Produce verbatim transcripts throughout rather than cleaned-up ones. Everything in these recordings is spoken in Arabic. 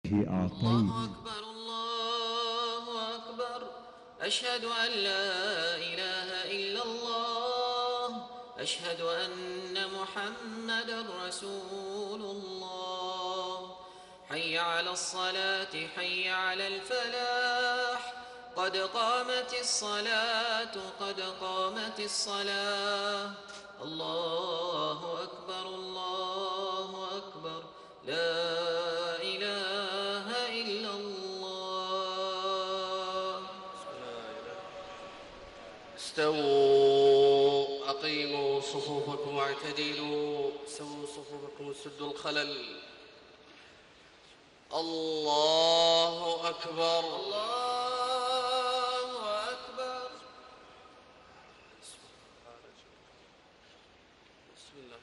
أعطيت. الله أكبر الله أكبر. أشهد أن لا إله إلا الله. أشهد أن محمدا رسول الله. حي على الصلاة حي على الفلاح. قد قامت الصلاة قد قامت الصلاة. الله أكبر الله أكبر. لا إله إلا الله. استووا أقيموا صفوفكم واعتدلوا. سووا صفوفكم سدوا الخلل. الله أكبر الله أكبر. بسم الله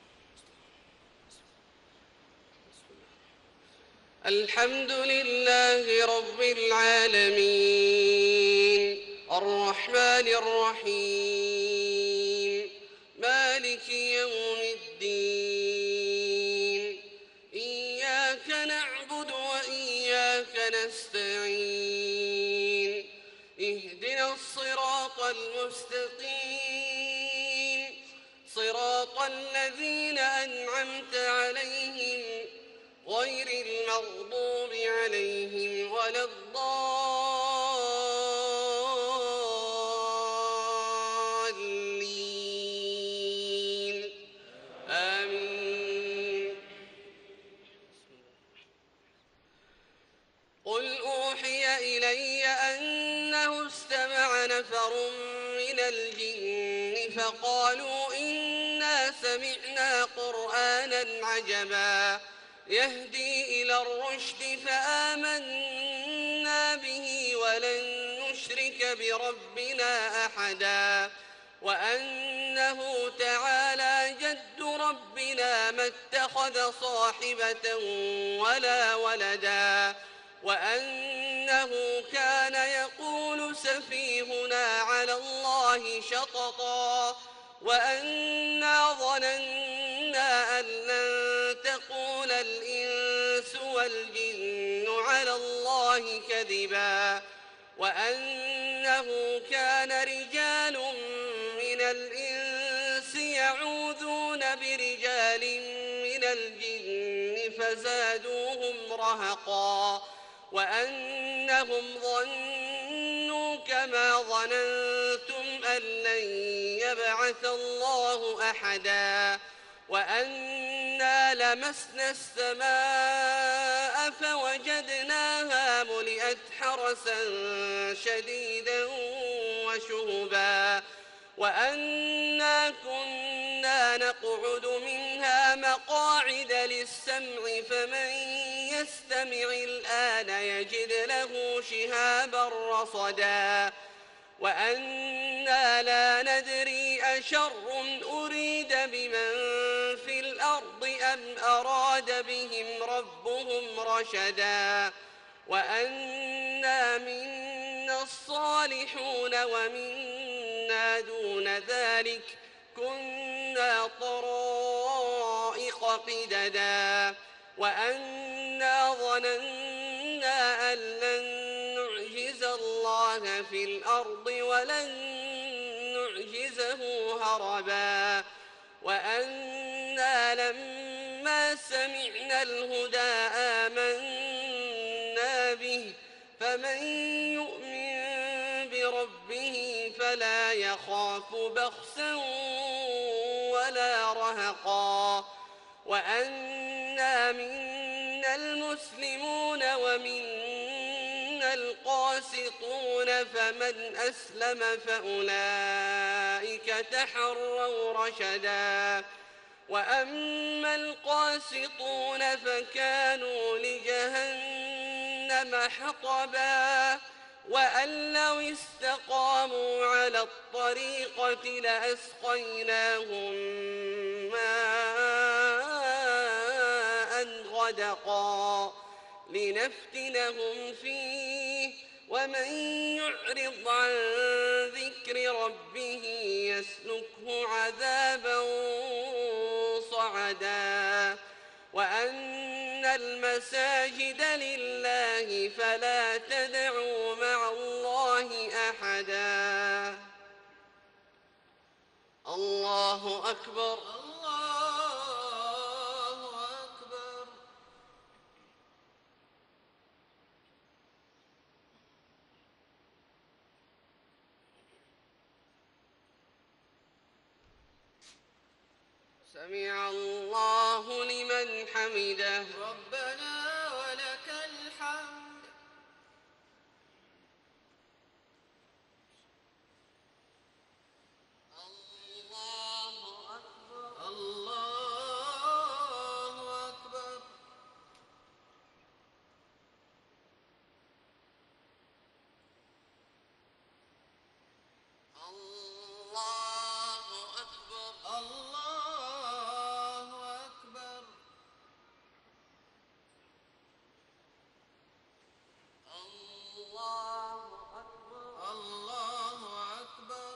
الحمد لله رب العالمين الرحمن الرحيم مالك يوم الدين. إياك نعبد وإياك نستعين. اهدنا الصراط المستقيم صراط الذين أنعمت عليهم غير المغضوب عليهم ولا الضالين. آمين. قل أوحي إلي أنه استمع نفر من الجن فقالوا إنا سمعنا قرآنا عجبا يهدي إلى الرشد فآمنا به ولن نشرك بربنا أحدا وأنه تعالى جد ربنا ما اتخذ صاحبة ولا ولدا وأنه كان يقول سفيهنا على الله شططا وأنا ظننا أن لن تقول الإنس والجن على الله كذبا وأنه كان رجال من الإنس يعوذون برجال من الجن فزادوهم رهقا وأنهم ظنوا كما ظننتم أن لن يبعث الله أحدا وأنا لمسنا السماء فوجدناها ملئت حرسا شديدا وشهبا وأنا كنا نقعد منها مقاعد للسمع فمن يستمع الآن يجد له شهابا رصدا وأنا لا ندري أشر أريد بمن في الأرض أم أراد بهم ربهم رشدا وأنا منا الصالحون ومنا دون ذلك كنا طرائق قددا وأنا ظننا أن لن نعجز الله في الأرض ولن نعجزه هربا وأنا لما سمعنا الهدى آمنا به فمن يؤمن بربه فلا يخاف بخسا ولا رهقا وأنا منا المسلمون ومنا القاسطون فمن أسلم فأولئك تحروا رشدا وأما القاسطون فكانوا لجهنم حطبا وأن لو استقاموا على الطريقة لأسقيناهم ماء غدقا لنفتنهم فيه ومن يعرض عن ذكر ربه يسلكه عذابا صعدا وأنا المساجد لله فلا تدعوا مع الله أحدا. الله أكبر. الله أكبر. سمع الله لمن حمده. ربنا ولك الحمد. الله أكبر. الله أكبر. الله أكبر. الله أكبر. الله أكبر. الله أكبر.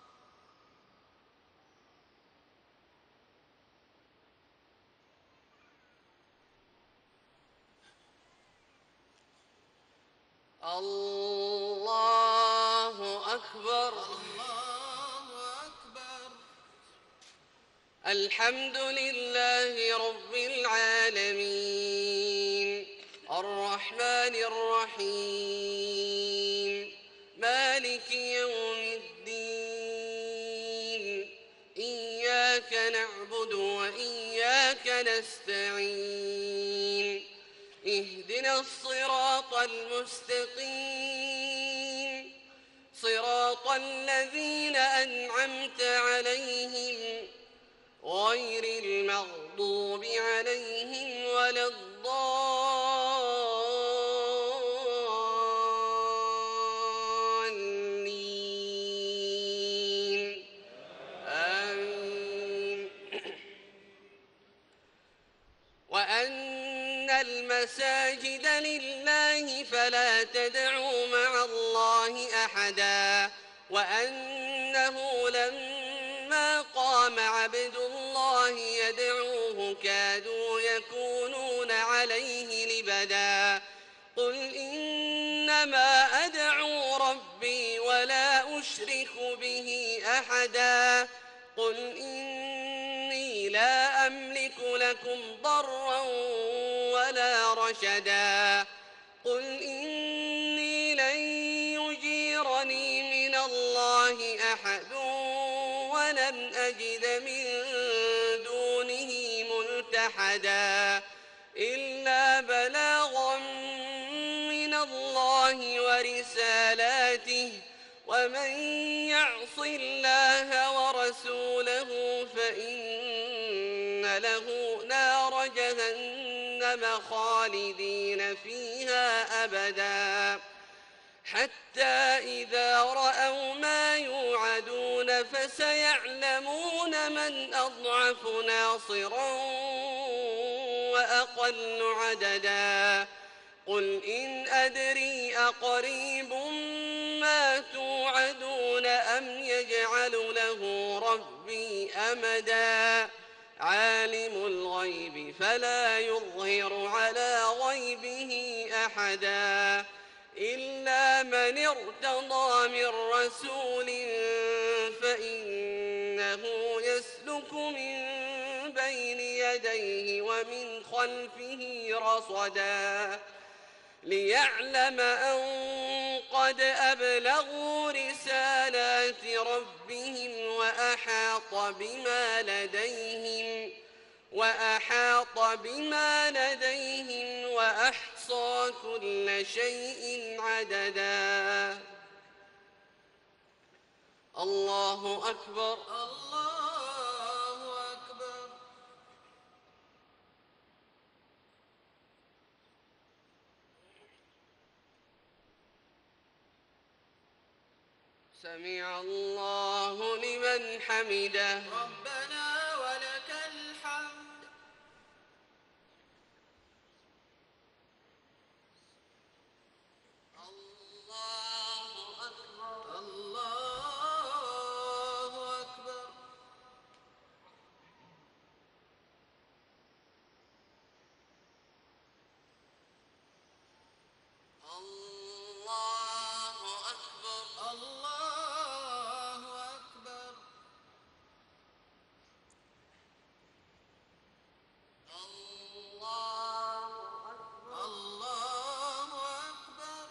الله أكبر. الله أكبر. الحمد لله رب العالمين الرحمن الرحيم مالك يوم الدين إياك نعبد وإياك نستعين اهدنا الصراط المستقيم صراط الذين أنعمت عليهم غير المغضوب عليهم ولا الضالين آمين. وأن المساجد لله فلا تدعوا مع الله أحدا وأنه لما قام عبد الله يدعوه كادوا يكونون عليه لبدا قل إنما أدعو ربي ولا أشرك به أحدا قل إني لا أملك لكم ضرا ولا رشدا قل إني لن يجيرني من الله أحد ولن أجد من دونه ملتحدا إلا بلاغا من الله ورسالاته ومن يعص الله ورسوله فإن له نار جهنم خالدين فيها أبدا حتى إذا رأوا ما يوعدون فسيعلمون من أضعف ناصرا وأقل عددا قل إن أدري أقريب ما توعدون أم يجعل له ربي أمدا عالم الغيب فلا يظهر على غيبه أحدا إلا من ارتضى من رسول فإنه يسلك من بين يديه ومن خلفه رصدا ليعلم أن قد أبلغوا رسالات ربهم وأحاط بما لديهم وأحاط بما لديهم وأحصى كل شيء عددا الله أكبر. الله أكبر. سمع الله لمن حمده. ربنا ولك الحمد. الله أكبر. الله أكبر. الله أكبر. الله أكبر. الله أكبر.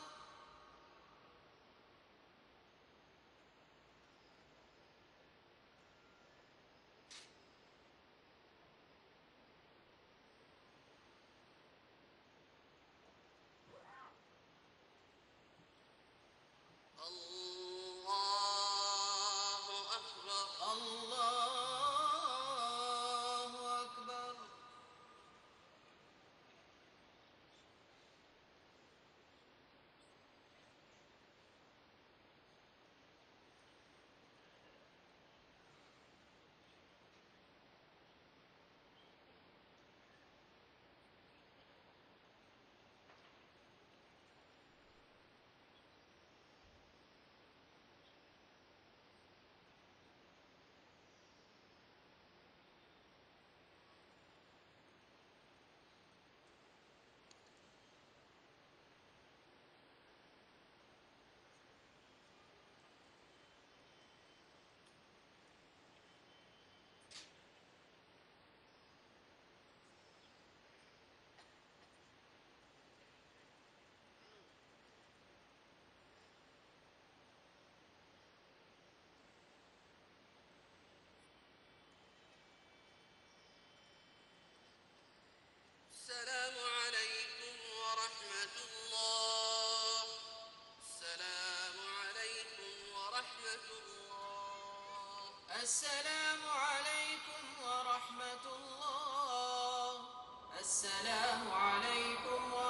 الله أكبر. الله أكبر. السلام عليكم ورحمة الله. السلام عليكم ورحمة الله. السلام عليكم ورحمة الله. السلام عليكم ورحمة الله.